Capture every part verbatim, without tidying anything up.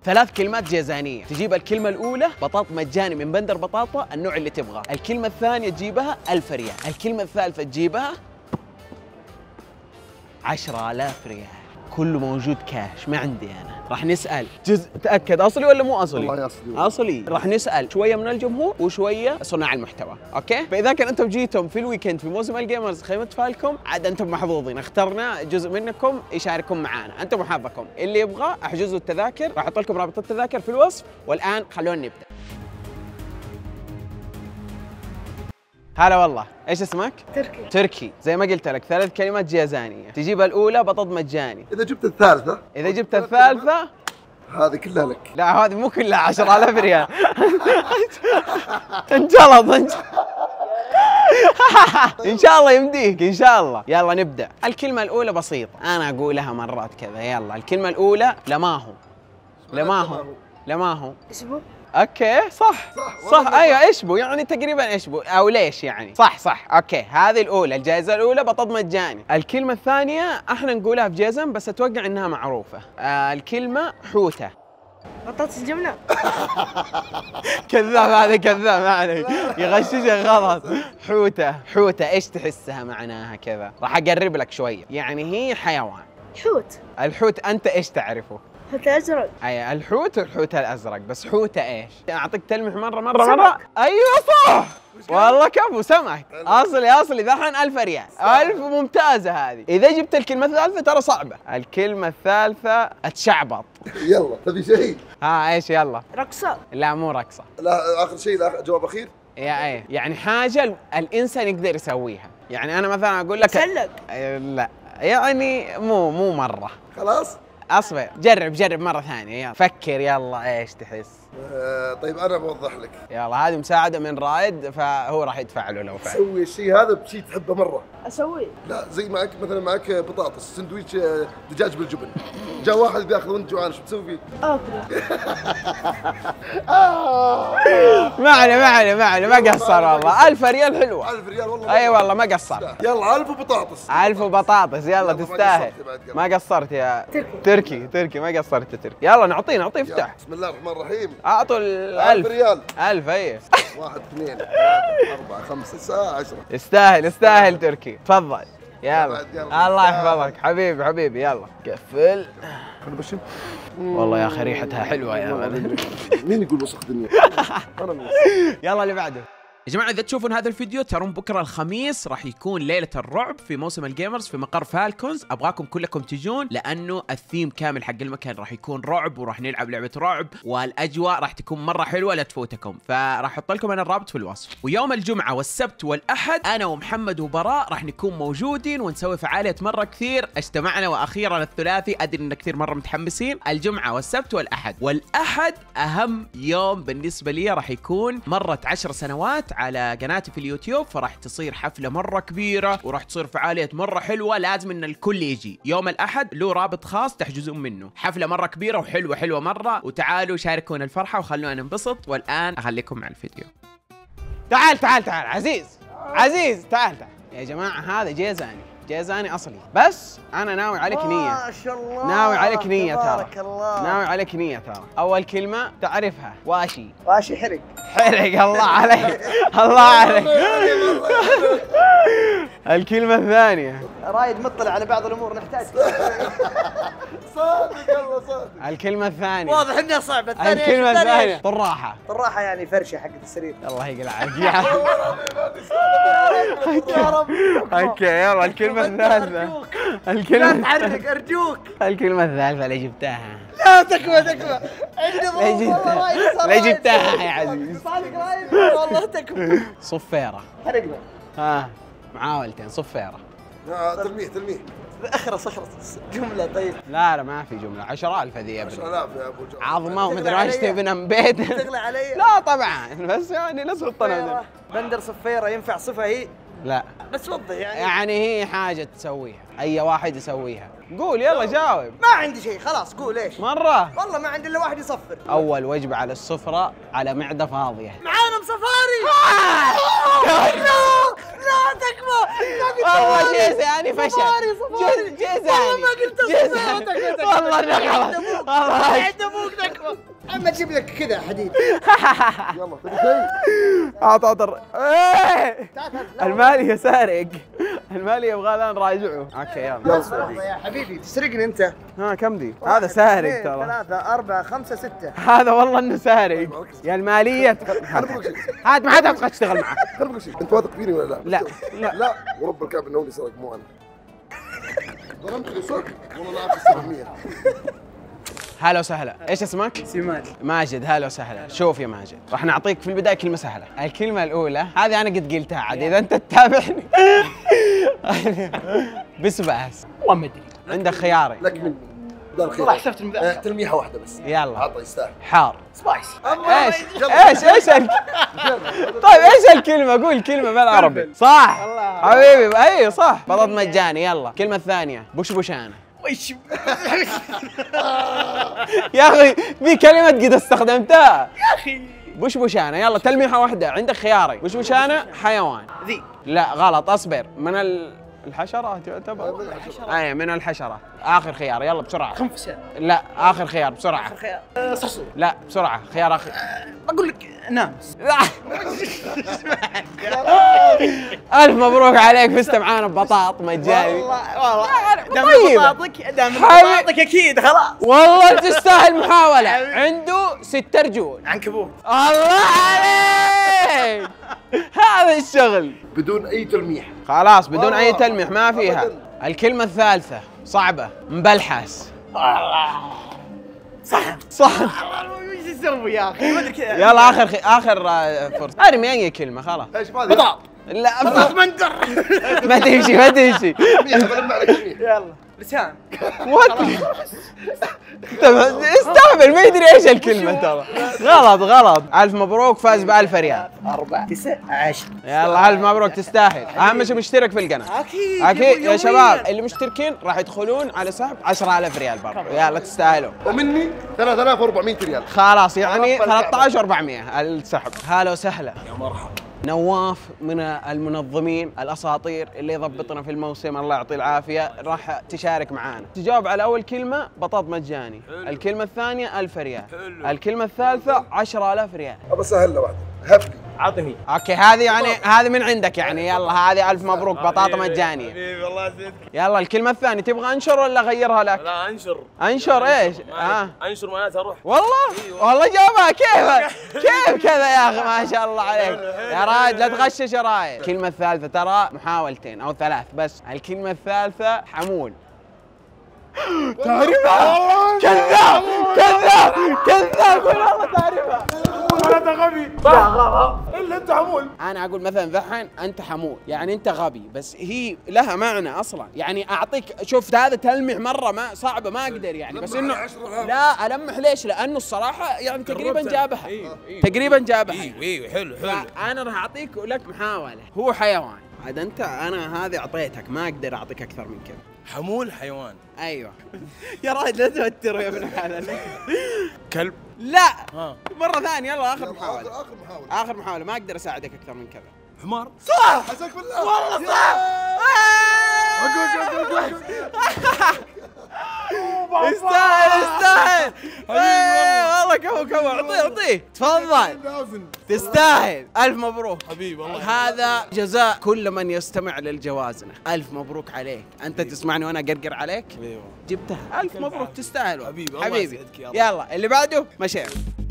ثلاث كلمات جيزانية، تجيب الكلمة الأولى بطاط مجاني من بندر بطاطا النوع اللي تبغاه، الكلمة الثانية تجيبها ألف ريال، الكلمة الثالثة تجيبها عشرة آلاف ريال. كله موجود كاش، ما عندي أنا. راح نسأل جزء، تأكد أصلي ولا مو أصلي؟ والله أصلي. أصلي. راح نسأل شوية من الجمهور وشوية صناع المحتوى، أوكي؟ فإذا كان أنتم جيتم في الويكند في موسم الجيمرز خيمة فالكم، عاد أنتم محظوظين، اخترنا جزء منكم يشارككم معنا، أنتم وحظكم، اللي يبغى احجزوا التذاكر، راح أحط لكم رابط التذاكر في الوصف، والآن خلونا نبدأ. هلا والله، ايش اسمك؟ تركي. تركي، زي ما قلت لك ثلاث كلمات جيزانية، تجيب الأولى بطاط مجاني. إذا جبت الثالثة إذا جبت الثالثة هذه كلها لك. لا هذه مو كلها عشرة آلاف ريال. انجلط انجلط. ان شاء الله يمديك ان شاء الله. يلا نبدأ. الكلمة الأولى بسيطة، أنا أقولها مرات كذا. يلا الكلمة الأولى لماهو. لماهو لماهو اسمه اوكي صح صح, صح ايوه ايشبو، يعني تقريبا ايشبو او ليش يعني. صح صح اوكي. هذه الاولى، الجائزه الاولى بطاط مجاني. الكلمه الثانيه احنا نقولها في جزم بس اتوقع انها معروفه. آه الكلمه حوته. بطاطس الجمله. كذاب هذا كذاب يعني يغششك غلط. حوته حوته ايش تحسها معناها كذا؟ راح اقرب لك شويه، يعني هي حيوان. حوت. الحوت انت ايش تعرفه؟ حوت ازرق. اي الحوت والحوت الازرق، بس حوته ايش؟ اعطيك تلمح مره مره مره. ايوه صح والله كفو، سمك اصلي اصلي. ذحين ألف ريال. ألف ممتازه هذه. اذا جبت الكلمه الثالثه ترى صعبه. الكلمه الثالثه اتشعبط. يلا تبي شيء؟ ها ايش يلا؟ رقصه. لا مو رقصه. لا اخر شيء، لا جواب اخير. يا اي يعني حاجه الانسان يقدر يسويها، يعني انا مثلا اقول لك سلق. لا يعني مو مو مره. خلاص اصبر جرب جرب مره ثانيه. يلا فكر يلا ايش تحس. آه طيب انا بوضح لك. يلا هذه مساعده من رائد، فهو راح يدفع له لو فعل. سوي الشيء هذا بشيء تحبه مره. اسوي لا زي معك مثلا معك بطاطس سندويش آه، دجاج بالجبن، جاء واحد بياخذ وانت جوعان شو بتسوي فيه؟ اكله. ما عليه ما عليه ما عليه، ما قصر والله. ألف ريال حلوه. ألف ريال والله. اي والله ما قصر. يلا ألف وبطاطس. ألف وبطاطس. يلا تستاهل. ما قصرت يا تركي. تركي ما قصرت تركي. يلا نعطيه نعطيه افتح. بسم الله الرحمن الرحيم. اعطوا ألف الألف ريال. ألف اي. واحد اثنين ثلاثة أربعة خمسة تسعة عشرة. يستاهل يستاهل تركي. تفضل يلا. يلا. الله يحفظك حبيبي حبيبي. يلا قفل. خلنا بشم. والله يا اخي ريحتها حلوه يا ولد. مين يقول وسخ دنيا؟ انا الوسخ. يلا اللي بعده. يا جماعة إذا تشوفون هذا الفيديو ترون بكرة الخميس راح يكون ليلة الرعب في موسم الجيمرز في مقر فالكونز. أبغاكم كلكم تجون لأنه الثيم كامل حق المكان راح يكون رعب، وراح نلعب لعبة رعب، والأجواء راح تكون مرة حلوة لا تفوتكم. فراح أحط لكم أنا الرابط في الوصف. ويوم الجمعة والسبت والأحد أنا ومحمد وبراء راح نكون موجودين ونسوي فعالية مرة كثير. اجتمعنا وأخيرا الثلاثي، أدري إن كثير مرة متحمسين. الجمعة والسبت والأحد. والأحد أهم يوم بالنسبة لي، راح يكون مرت عشر سنوات على قناتي في اليوتيوب، فراح تصير حفلة مرة كبيرة وراح تصير فعالية مرة حلوة. لازم ان الكل يجي. يوم الأحد له رابط خاص تحجزون منه. حفلة مرة كبيرة وحلوة حلوة مرة، وتعالوا شاركونا الفرحة وخلونا ننبسط. والآن أخليكم مع الفيديو. تعال تعال تعال عزيز عزيز تعال تعال. يا جماعة هذا جيزاني جيزاني أصلي، بس أنا ناوي عليك نية. ما شاء الله. ناوي عليك نية ترى. تبارك الله. ناوي عليك نية ترى. أول كلمة تعرفها واشي. واشي حرق. حرق. الله عليك الله عليك. الكلمة الثانية رايد مطلع على بعض الامور نحتاج. صادق والله صادق. الكلمة الثانية واضح انها صعبه. الثانيه الكلمة الثانية الثانية طراحة. الراحه يعني فرشه حقت السرير. الله يقلعك يا يا رب. اوكي يلا الكلمة الثالثة. لا الكلمة تحرك ارجوك. الكلمة الثالثة اللي جبتها. لا تكفى تكفى. عندي لا ظروف والله جبتها رايد صار لا رايد. جبتها يا عزيز. صادق رايد والله تكفى. صفيرة. حرقنا. ها معاولتين صفيرة. آه، تلميح تلميح. اخرس اخرس جمله. طيب لا لا ما في جملة. عشرة ألف هذه يا ابني. عشرة آلاف يا ابو جعفر. عظمة ومدري تغلى ايش علي. تبي من بيت. تغلى علي. لا طبعا بس يعني لا تحطنا. صفيرة. بندر صفيره ينفع صفه هي؟ لا بس وضح يعني. يعني هي حاجة تسويها أي واحد يسويها. قول يلا جاوب. ما عندي شيء خلاص قول ايش. مرة. والله ما عندي الا واحد يصفر. أول وجبة على السفرة على معدة فاضية. معانا مسافاري. لا لا تكفى. والله جيزاني فشل. صفاري صفاري. جيزاني والله ما قلت جيزاني. صفاري. والله انك غلط. والله عند ابوك تكفى. اما تجيب لك كذا حديد. يلا تبي شيء؟ اعط عطر. ايه الماليه سارق، الماليه يبغى لنا نراجعه. اوكي يلا. يلا يا حبيبي تسرقني انت. ها كم دي؟ هذا سارق اثنين ترى. ثلاثة أربعة خمسة ستة. هذا والله انه سارق. يا الماليه هات ما حد يبغى يشتغل معه. خليني اقول شيء، انت واثق فيني ولا لا؟ لا لا لا ورب الكعبه انه هو اللي سرق مو انا. ظلمت لي سرق والله لا اخذ سبعمية. هلا وسهلا، ايش اسمك؟ سماج. ماجد. هلا وسهلا. شوف يا ماجد، راح نعطيك في البدايه كلمه سهله. الكلمه الاولى هذه انا قد قلتها عاد اذا انت تتابعني. بس بس وما ادري. عندك خيارين. لك مني بدال الخير. والله حسبت المذاكرة. آه، تلميحه واحده بس. يلا عطى يستاهل. حار. سبايسي. ايش ايش ايش الك... طيب ايش الكلمه؟ قول كلمه بالعربي. صح حبيبي. اي صح. بطاط مجاني. يلا الكلمه الثانيه بشبشانه. وش يا اخي في كلمه قد استخدمتها يا اخي. بشبشانه. يلا تلميحه واحده، عندك خيارين. بشبشانه حيوان. ذي. لا غلط، اصبر. من ال... الحشرات يعتبر. اي من الحشرات. اخر خيار يلا بسرعه. خنفسة. لا اخر خيار بسرعه. آخر خيار. آه، صرصور. لا بسرعه خيار اخر. بقول لك نامس. لا. الف مبروك عليك، فزت معانا ببطاط مجاني. والله والله دام طيب. بطاطك دام حبيبي. بطاطك اكيد خلاص. والله تستاهل محاوله. عنده ست رجول. عنكبوت. الله عليك. هذا الشغل بدون اي تلميح. خلاص بدون اي والله. تلميح ما فيها. أبداً. الكلمه الثالثه صعبه. مبلحس. صح. صح. وش اسوي يا اخي؟ ما ادري كذا. يلا اخر خي... اخر آه، فرصه. ارمي اي كلمه خلاص. ايش هذا؟ بطاط. لا بطاط مندر. ما تمشي ما تمشي. تلميح بلمع لك تلميح. يلا لسان. وات طب استهبل ما يدري ايش الكلمه ترى. غلط غلط. الف مبروك، فاز بألف ريال. أربعة تسعة عشر. يلا الف مبروك تستاهل. اهم شيء مشترك في القناه. اكيد اكيد يا شباب اللي مشتركين راح يدخلون على سحب عشرة آلاف ريال برضه. يلا تستاهلوا. ومني ثلاثة آلاف وأربعمية ريال. خلاص يعني ثلاثة عشر وأربعمية السحب. هلا وسهلا. يا مرحبا. نواف من المنظمين الاساطير اللي يضبطنا في الموسم، الله يعطيه العافيه، راح تشارك معانا. تجاوب على اول كلمه بطاط مجاني. حلو. الكلمه الثانيه ألف ريال. حلو. الكلمه الثالثه عشرة آلاف ريال. ابى اسهل له واحده. هفلي. عطني. اوكي هذه يعني هذه من عندك يعني. يلا هذه ألف مبروك بطاطا مجانيه. حبيبي والله يسعدك. يلا الكلمه الثانيه تبغى انشر ولا اغيرها لك؟ لا انشر. انشر ايش؟ اه انشر معناته اروح. والله والله جابها. كيف كيف كذا يا اخي ما شاء الله عليك يا راجل. لا تغشش يا راجل. الكلمه الثالثه ترى محاولتين او ثلاث بس. الكلمه الثالثه حمول. تعرفها؟ كذاب كذاب كذاب والله تعرفها. انت غبي. لا غلط. الا انت حمول. انا اقول مثلا ذحين انت حمول يعني انت غبي، بس هي لها معنى اصلا. يعني اعطيك شفت هذا تلمح مره ما صعبه ما اقدر يعني، بس انه لا المح ليش؟ لانه الصراحه يعني تقريبا جابها. تقريبا جابها. ايوه ايوه حلو حلو. انا راح اعطيك لك محاوله. هو حيوان عاد انت. انا هذه اعطيتك ما اقدر اعطيك اكثر من كذا. حمول حيوان. ايوه. يا راجل لا توتر يا ابن الحلال. كلب. لا ها. مره ثانيه. يلا اخر محاوله. اخر اخر محاولة. اخر محاوله ما اقدر اساعدك اكثر من كذا. حمار. صح. حسك بالله. والله صح. يستاهل يستاهل. إيه، والله كفو كفو. اعطيه اعطيه تفضل. تستاهل. الف مبروك حبيبي والله. هذا جزاء كل من يستمع للجوازنة. الف مبروك عليك. انت تسمعني وانا اقرقر عليك. ايوه جبتها. الف مبروك تستاهل حبيبي، الله حبيبي. يسعدك يا الله. يلا اللي بعده مشي.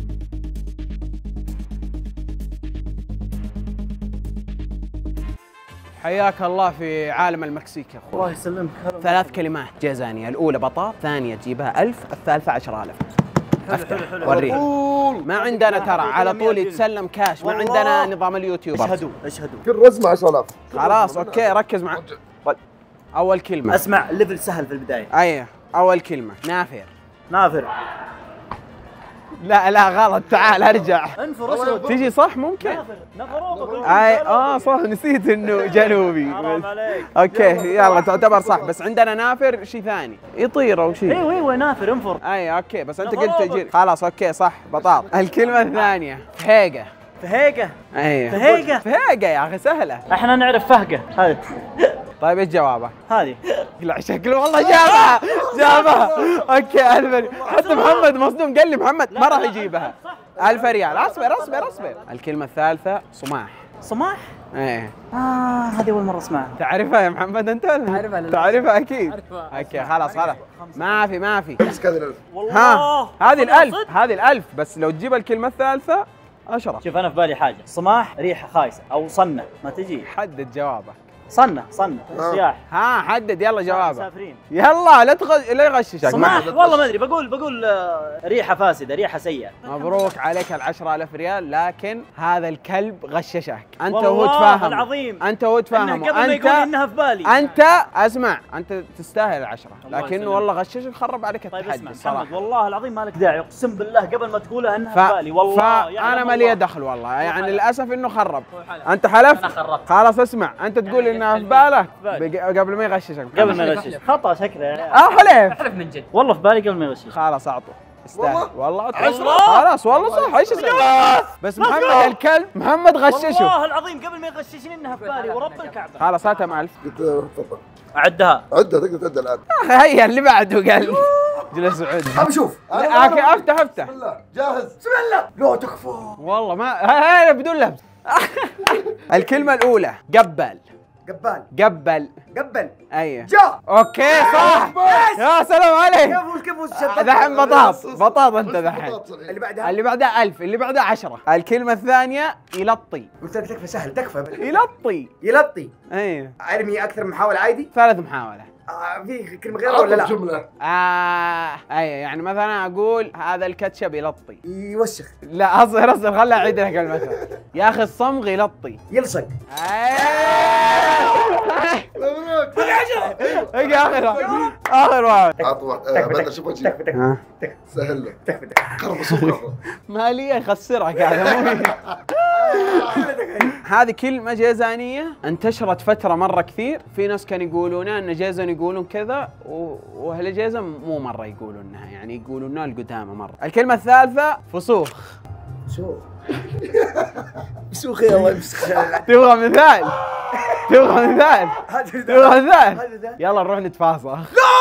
حياك الله في عالم المكسيك يا اخوي. الله يسلمك. ثلاث كلمات جازانية. الأولى بطاط، ثانية تجيبها ألف، الثالثة عشرة آلاف. افتح وريه. ما عندنا ترى على طول يتسلم كاش. ما عندنا نظام اليوتيوب. اشهدوا اشهدوا. كل رزمة عشرة آلاف. خلاص اوكي ركز مع أول كلمة. اسمع ليفل سهل في البداية. أيه أول كلمة نافر. نافر. لا لا غلط. تعال ارجع. انفر اسود. تيجي صح ممكن. نافر نافروطك. اي اه صح نسيت انه جنوبي. حرام عليك. اوكي يلا تعتبر صح، بس عندنا نافر شيء ثاني يطير او شيء. ايوه ايوه نافر انفر. اي اوكي بس انت قلت تجي. خلاص اوكي صح بطاط. الكلمة الثانية فهيقة. فهيقة. ايوه فهيقة. فهيقة يا اخي سهلة. احنا نعرف فهقة هذه. طيب ايش جوابه؟ هذه. لا شكله والله جابها جابها. اوكي ألف ريال. حتى محمد مصدوم قال لي محمد ما راح يجيبها. ألف ريال. اصبر اصبر اصبر. الكلمة الثالثة صماح. صماح؟ ايه اه هذه اول مرة اسمعها. تعرفها يا محمد انت؟ أعرفها للأسف. تعرفها اكيد. أعرفها. اوكي خلاص خلاص ما في ما في. امسك هذه الألف. ها هذه الألف هذه الألف بس لو تجيب الكلمة الثالثة عشرة. شوف انا في بالي حاجة، صماح ريحة خايسة او صنة ما تجي. حدد جوابك. صنة صنة سياح. ها حدد يلا جوابك. مسافرين. يلا لا تغ... لا يغششك. صماح والله ما ادري، بقول بقول آه، ريحة فاسدة، ريحة سيئة. مبروك عليك العشرة ألاف ريال، لكن هذا الكلب غششك. أنت والله وهو تفاهم. العظيم. أنت وهو تفاهم. قبل ما يقول انها في بالي. أنت اسمع، أنت تستاهل العشرة، لكنه والله غششك خرب عليك طيب التحدي. اسمع صراحة محمد والله العظيم ما لك داعي، اقسم بالله قبل ما تقولها انها ف... في بالي والله. فأنا ما لي دخل والله، يعني حلف. للأسف إنه خرب. حلف. أنت حلفت؟ أنا خربت. خلاص اسمع، أنت تقول يعني إنها في قلت بالك بالي. بق- قبل ما يغششك. قبل ما أحلف، يغشش أحلف. خطأ شكله. اه حلف. احلف من جد. والله في بالي قبل ما يغشش. خلاص أعطوا. يستاهل والله؟ والله عشرة؟ خلاص والله صح. ايش اسمه؟ بس محمد الكلب محمد غششه. والله العظيم قبل ما يغششني انها في بالي ورب الكعبة. خلاص هاتهم ألف. قلت تفضل. اعدها. عدها تقدر تعدها الآن. هيا اللي بعده قال جلس سعود. أبي شوف. اوكي افتح افتح. بسم الله جاهز. بسم الله. لا تكفى. والله ما هاي بدون لبس. الكلمة الأولى قبل. قبال قبل. قبل ايوه جاء. اوكي صح. يا سلام عليك. كيف كيف شباب. دحين بطاط بطاط انت دحين. اللي بعدها اللي بعدها ألف، اللي بعدها عشرة. الكلمة الثانية يلطي. قلت لك تكفى سهل تكفى. يلطي. يلطي. ايوه ارمي اكثر من محاوله عادي. ثالث محاولة. آه في كلمه غيرها ولا لا؟ جملة. آه ايوه يعني مثلا اقول هذا الكاتشب يلطي. يوسخ. لا اصبر اصبر خليني اعيد لك المثل. يا اخي الصمغ يلطي. يلصق. مبروك. اجي اخر اخر واحد. عطوا واحد. بدر شوف وجهي. تكفى تكفى تكفى سهل له. تكفى تكفى. قرب الصفر. مالية يخسرك هذا مو هذه كلمة جيزانية انتشرت فترة مرة كثير، في ناس كانوا يقولونها ان جيزن يقولون كذا و... واهل جيزن مو مرة يقولونها، يعني يقولونها القدامى مرة. الكلمة الثالثة فسوخ. شو مسوخ يا الله يمسخ. تبغى مثال؟ تبغى مثال؟ تبغى مثال؟ يلا نروح نتفاصل.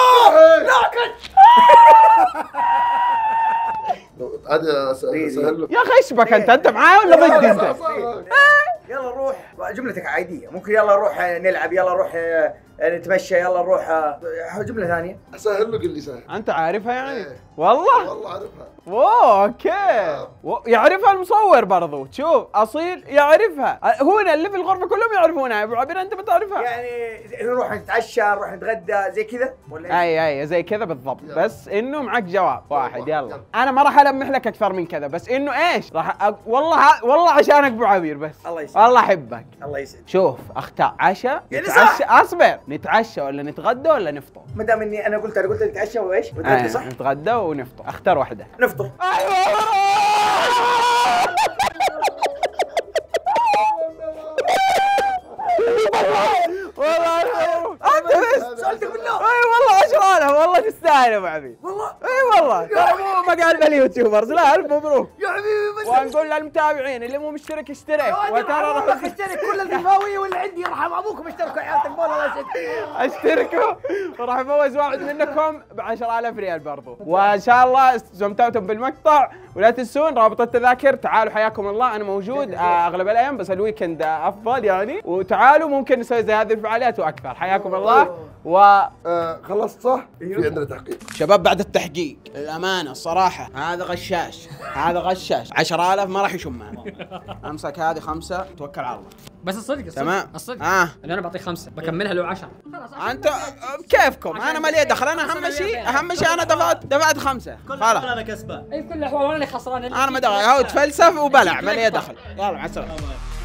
هذا سهل له. يا اخي ايش بك انت؟ انت معاي ولا ضدي انت؟ يلا نروح جملتك عادية، ممكن يلا نروح نلعب، يلا نروح نتمشى، يلا نروح جملة ثانية. سهل له قل لي سهل. انت عارفها يعني؟ إيه. والله؟ والله عارفها. اوه اوكي. و- يعرفها المصور برضو، تشوف اصيل يعرفها. هنا اللي في الغرفة كلهم يعرفونها، يا ابو عبير انت بتعرفها؟ يعني نروح نتعشى، نروح نتغدى زي كذا ولا اي اي زي كذا بالضبط، يلا. بس انه معك جواب واحد. يلا. يلا انا ما راح المح لك اكثر من كذا، بس انه ايش راح أ... والله ه... والله عشانك ابو عبير بس. الله يسعدك. والله احبك. الله يسعدك. شوف اختار عشاء يعني نتعشى. اصبر، نتعشى ولا نتغدى ولا نفطر؟ ما دام اني انا قلت انا قلت نتعشى وايش؟ آه ونتغدى صح؟ نتغدى ونفطر، اختار واحدة. نفطر. والله انت بس سألتك بالله. اي والله عشرانة، والله تستاهل يا ابو عبيد. والله اي والله ترى مو مقالنا اليوتيوبرز. لا الف مبروك. يا حبيبي بس ونقول للمتابعين اللي مو مشترك اشترك، وترى راح اشترك كل الفيفاوية واللي عندي يرحم ابوكم اشتركوا عيالتك بول الله يسعدك. اشتركوا وراح افوز واحد منكم ب عشرة آلاف ريال برضو. وان شاء الله استمتعتم بالمقطع، ولا تنسون رابط التذاكر. تعالوا حياكم الله، انا موجود آه، اغلب الايام بس الويكند آه، افضل يعني، وتعالوا ممكن نسوي زي هذه الفعاليات واكثر. حياكم الله. و آه خلصت صح؟ في عندنا تحقيق. شباب بعد التحقيق للامانه الصراحه هذا غشاش، هذا غشاش. عشرة آلاف ما راح يشمها. امسك هذه خمسه، توكل على الله. بس الصدق الصدق تمام. الصدق اه اللي انا بعطيه خمسه بكملها له عشرة. خلاص انت بكيفكم، انا ما لي دخل. انا اهم شيء اهم شيء انا دفعت دفعت خمسه خلاص. انا كسبان. اي في كل الاحوال وانا اللي خسران. انا ما دخل، هو تفلسف وبلع، ما لي دخل. يلا مع السلامه.